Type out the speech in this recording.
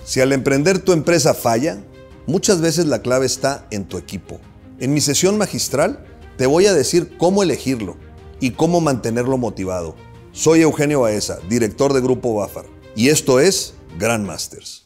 Si al emprender tu empresa falla, muchas veces la clave está en tu equipo. En mi sesión magistral te voy a decir cómo elegirlo y cómo mantenerlo motivado. Soy Eugenio Baeza, director de Grupo Bafar, y esto es Grandmasters.